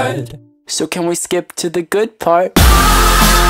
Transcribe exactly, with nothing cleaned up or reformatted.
bad. So can we skip to the good part?